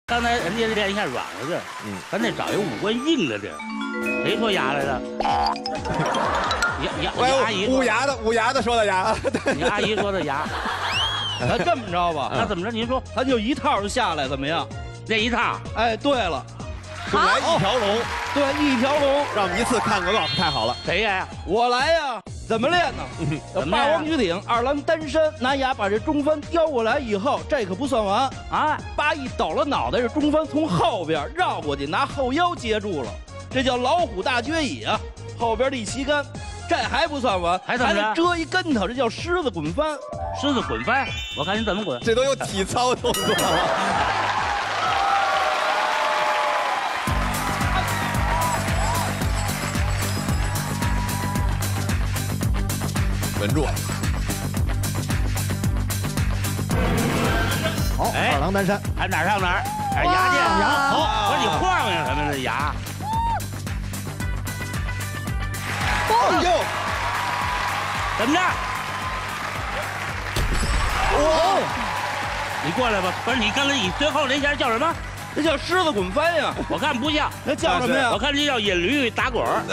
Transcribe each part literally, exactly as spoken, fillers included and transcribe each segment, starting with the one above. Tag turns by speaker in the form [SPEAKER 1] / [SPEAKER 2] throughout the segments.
[SPEAKER 1] 刚才人家练一下软和地儿，嗯，咱得找一个五官硬的地儿。谁说牙来的？牙牙，你阿姨
[SPEAKER 2] 捂牙的，捂牙的说的牙。
[SPEAKER 1] 你阿姨说的牙。
[SPEAKER 3] 咱这么着吧，
[SPEAKER 1] 那怎么着？您说，
[SPEAKER 3] 咱就一套就下来，怎么样？
[SPEAKER 1] 这一套。
[SPEAKER 3] 哎，对了，
[SPEAKER 2] 就来一条龙。
[SPEAKER 3] 对，一条龙，
[SPEAKER 2] 让我们一次看个够，太好了。
[SPEAKER 1] 谁呀？
[SPEAKER 3] 我来呀。怎么练呢？霸王举鼎，二郎单身，拿牙把这中翻叼过来以后，这可不算完啊！八一倒了脑袋，这中翻从后边绕过去，拿后腰接住了，这叫老虎大撅椅啊！后边立旗杆，这还不算完，
[SPEAKER 1] 还怎么着？
[SPEAKER 3] 还得遮一跟头，这叫狮子滚翻。
[SPEAKER 1] 狮子滚翻，我看你怎么滚。
[SPEAKER 2] 这都有体操动作了。稳住！
[SPEAKER 4] 好，
[SPEAKER 1] 哎
[SPEAKER 4] 二郎单山，
[SPEAKER 1] 按哪儿上哪儿，哎，牙剑，
[SPEAKER 4] 牙好，
[SPEAKER 1] 我说你晃悠什么这牙？
[SPEAKER 2] 哎呦，
[SPEAKER 1] 怎么着？
[SPEAKER 2] 哦，
[SPEAKER 1] 你过来吧。不是你刚才你最后那下叫什么？
[SPEAKER 3] 这叫狮子滚翻呀！
[SPEAKER 1] 我看不像，
[SPEAKER 3] 那叫什么呀？
[SPEAKER 1] 我看这叫引驴打滚儿。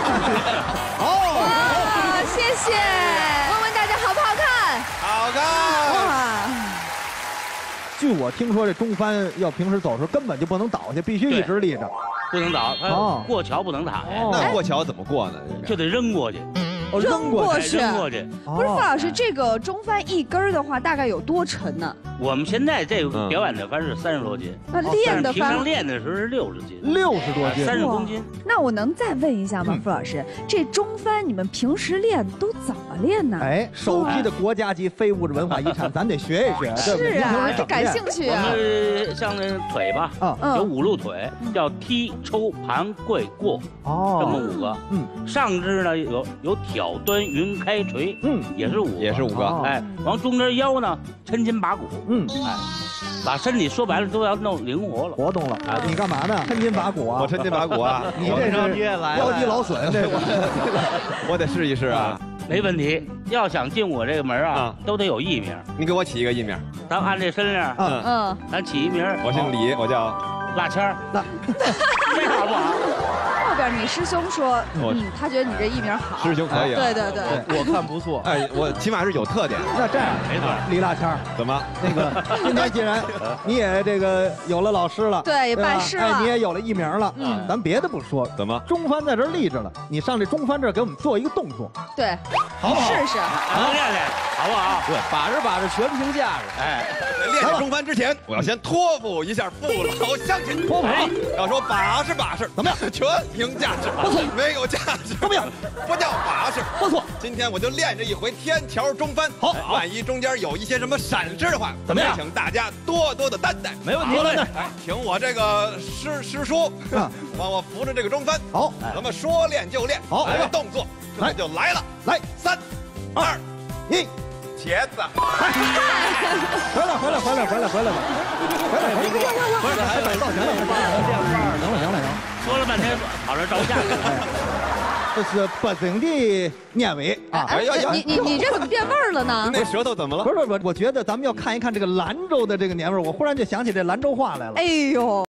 [SPEAKER 5] 哇，谢谢！问问大家好不好看？
[SPEAKER 2] 好看！
[SPEAKER 5] 哇！
[SPEAKER 4] 据我听说，这中翻要平时走的时候根本就不能倒下，必须一直立着，
[SPEAKER 1] 不能倒，
[SPEAKER 4] 哦
[SPEAKER 1] 过桥不能躺下，
[SPEAKER 2] 那过桥怎么过呢？
[SPEAKER 1] 就得扔过去，
[SPEAKER 4] 哦
[SPEAKER 5] 扔过去，
[SPEAKER 1] 扔过去。
[SPEAKER 5] 不是傅老师，这个中翻一根儿的话，大概有多沉呢？
[SPEAKER 1] 我们现在这个表演的翻是三十多斤，
[SPEAKER 5] 那练的
[SPEAKER 1] 平常
[SPEAKER 5] 翻
[SPEAKER 1] 练的时候是六十斤，
[SPEAKER 4] 六十多斤，
[SPEAKER 1] 三十公斤。
[SPEAKER 5] 那我能再问一下吗，傅老师？这中翻你们平时练都怎么练呢？
[SPEAKER 4] 哎，首批的国家级非物质文化遗产，咱得学一学。
[SPEAKER 5] 是啊，这感兴趣啊。
[SPEAKER 1] 我们像那腿吧，
[SPEAKER 4] 啊，
[SPEAKER 1] 有五路腿，叫踢、抽、盘、跪、过，
[SPEAKER 4] 哦，
[SPEAKER 1] 这么五个。嗯，上肢呢有有挑、端、云、开、垂，嗯，也是五个，
[SPEAKER 2] 也是五个。
[SPEAKER 1] 哎，往中间腰呢，抻筋拔骨，嗯，哎。把身体说白了都要弄灵活了，
[SPEAKER 4] 活动了。哎，你干嘛呢？抻筋拔骨啊！
[SPEAKER 2] 我抻筋拔骨啊！
[SPEAKER 4] 你这是腰肌劳损，这个
[SPEAKER 2] 我得试一试啊。
[SPEAKER 1] 没问题，要想进我这个门啊，都得有艺名。
[SPEAKER 2] 你给我起一个艺名。
[SPEAKER 1] 咱按这身量，嗯嗯，咱起一名。
[SPEAKER 2] 我姓李，我叫
[SPEAKER 1] 辣签儿。
[SPEAKER 4] 那
[SPEAKER 1] 这好不好？
[SPEAKER 5] 后边你师兄说，嗯，他觉得你这艺名好。
[SPEAKER 2] 师兄可以啊。
[SPEAKER 5] 对对对，
[SPEAKER 3] 我看不错。
[SPEAKER 2] 哎，我起码是有特点。
[SPEAKER 4] 那这样，
[SPEAKER 1] 没错。
[SPEAKER 4] 李辣签儿，
[SPEAKER 2] 怎么？
[SPEAKER 4] 那个今天既然你也这个有了老师了，
[SPEAKER 5] 对，也拜师了，
[SPEAKER 4] 哎，你也有了艺名了，嗯，咱别的不说，
[SPEAKER 2] 怎么？
[SPEAKER 4] 中翻在这立着了，你上这中翻这儿给我们做一个动作，
[SPEAKER 5] 对，
[SPEAKER 4] 好不好？
[SPEAKER 5] 试试，
[SPEAKER 1] 能练练，好不好？
[SPEAKER 3] 对，把着把着全凭架势。
[SPEAKER 2] 哎，在练中翻之前，我要先托付一下父老乡亲。
[SPEAKER 4] 托付，
[SPEAKER 2] 要说把式把式，
[SPEAKER 4] 怎么样？
[SPEAKER 2] 全凭架势，不错，没有架势
[SPEAKER 4] 怎么样？
[SPEAKER 2] 不叫把式，
[SPEAKER 4] 不错。
[SPEAKER 2] 今天我就练这一回天桥中翻。好，万一中间有一些什么闪失的话，
[SPEAKER 4] 怎么样？
[SPEAKER 2] 请大家多多的担待。
[SPEAKER 3] 没问题，
[SPEAKER 4] 担待。
[SPEAKER 2] 哎，请我这个师师叔帮我扶着这个中翻。
[SPEAKER 4] 好，
[SPEAKER 2] 咱们说练就练。好，这个动作这就来了。来，三、二、一，茄子。
[SPEAKER 4] 回来，回来，回来，回来，回来吧，回来，回来，
[SPEAKER 3] 不是还得到行了，
[SPEAKER 4] 行了，行了，行了。
[SPEAKER 1] 说了半天，跑这招架。
[SPEAKER 4] 这是北京的年味啊！
[SPEAKER 5] 哎呀呀，你你你这怎么变味儿了呢？
[SPEAKER 2] 那舌头怎么了？
[SPEAKER 4] 不是我，我觉得咱们要看一看这个兰州的这个年味儿。我忽然就想起这兰州话来了。
[SPEAKER 5] 哎呦。